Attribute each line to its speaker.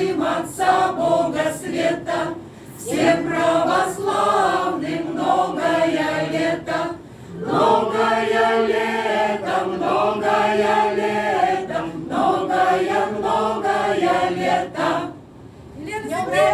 Speaker 1: святым Отца Бога Света, всем православным многое лето, многое лето, многое лето, многое лето.